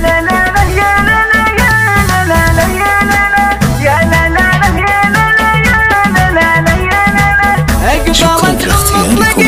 شكرا لاختياركم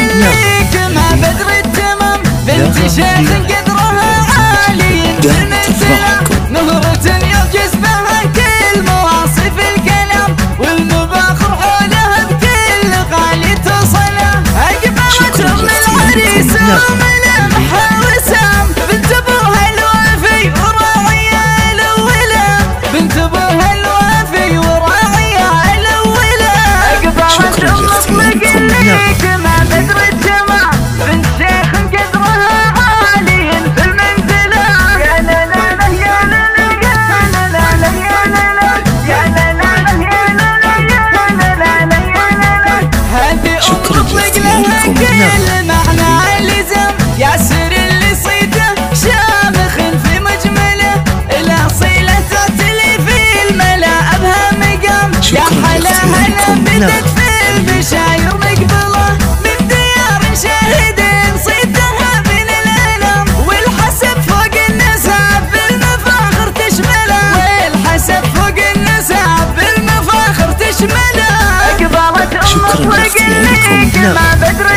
بنت شيخ قدرها عالي تفرحكم نظرة يعجز بها كل مواصف الكلام والمباخر حولها بكل غالي تصله أقبلت من العريس وملامحها وسام بنت ابوها الوافي وراعيها الأولى بنت ابوها الوافي وراعيها الأولى أقبلت مطلق ليك ما بدر الجمال بنت شيخ قدرها عالي في المنزلة يا لا لا لا يا لا لا يا لا لا يا لا لا يا لا لا يا لا لا يا لا لا يا لا لا هذه أطلق لها كل معنى اللزام ياسر اللي صيته شامخ في مجمله الأصيلة تعتلي في الملا أبها مقام يا حلا هلا بدت في البشاير مقبله من ديار شاهدين صيتها من الألم والحسب فوق النساب بالمفاخر تشمله والحسب فوق النساب بالمفاخر تشمله أقبلت مطلق ليك ما بدر